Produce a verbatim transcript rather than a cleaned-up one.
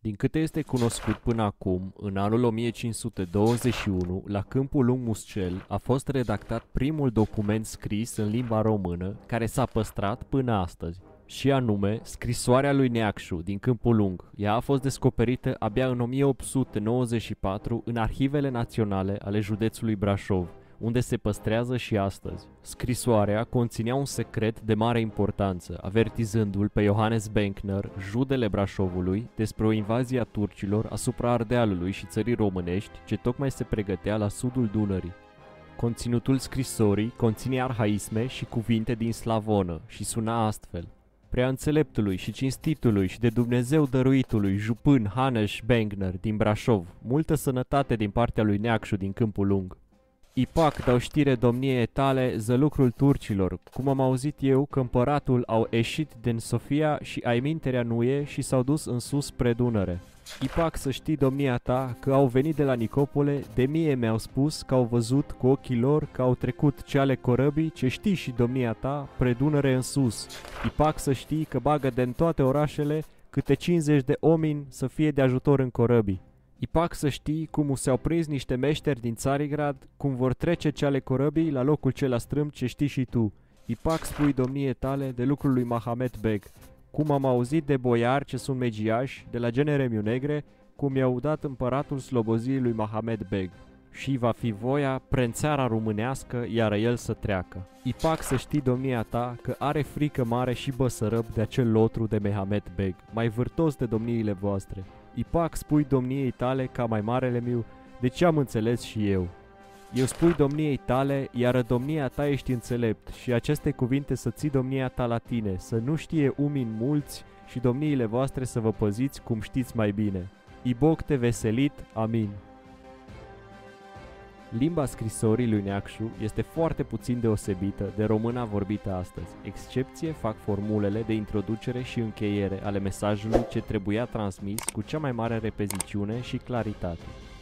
Din câte este cunoscut până acum, în anul o mie cinci sute douăzeci și unu, la Câmpul Lung Muscel a fost redactat primul document scris în limba română care s-a păstrat până astăzi, și anume Scrisoarea lui Neacșu din Câmpul Lung. Ea a fost descoperită abia în o mie opt sute nouăzeci și patru în Arhivele Naționale ale județului Brașov, unde se păstrează și astăzi. Scrisoarea conținea un secret de mare importanță, avertizându-l pe Johannes Benkner, judele Brașovului, despre o invazie a turcilor asupra Ardealului și țării românești, ce tocmai se pregătea la sudul Dunării. Conținutul scrisorii conține arhaisme și cuvinte din slavonă și suna astfel: Prea înțeleptului și cinstitului și de Dumnezeu dăruitului jupân Haneș Benkner din Brașov, multă sănătate din partea lui Neacșu din Câmpul Lung. Ipac dau știre domniei tale zălucrul turcilor, cum am auzit eu că împăratul au ieșit din Sofia și ai minterea nuie și s-au dus în sus spre Dunăre. Ipac să știi domnia ta că au venit de la Nicopole, de mie mi-au spus că au văzut cu ochii lor că au trecut ceale corăbii ce știi și domnia ta pre Dunăre în sus. Ipac să știi că bagă din toate orașele câte cincizeci de omini să fie de ajutor în corăbii. Ipac să știi cum s-au prins niște meșteri din Țarigrad, cum vor trece ceale corăbii la locul cel strâmb ce știi și tu. Ipac spui domnie tale de lucrul lui Mahamet Beg, cum am auzit de boiari ce sunt megiași, de la genere Negre, cum i-au dat împăratul sloboziei lui Mahamet Beg. Și va fi voia prențeara românească, iar el să treacă. Ipac să știi domnia ta că are frică mare și Băsărăb de acel lotru de Mahamet Beg, mai vârtos de domniile voastre. Ipac spui domniei tale ca mai marele meu, de ce am înțeles și eu. Eu spui domniei tale, iar domnia ta ești înțelept, și aceste cuvinte să ții domnia ta la tine, să nu știe umini mulți și domniile voastre să vă păziți cum știți mai bine. Iboc te veselit, amin. Limba scrisorii lui Neacșu este foarte puțin deosebită de româna vorbită astăzi. Excepție fac formulele de introducere și încheiere ale mesajului ce trebuia transmis cu cea mai mare repeziciune și claritate.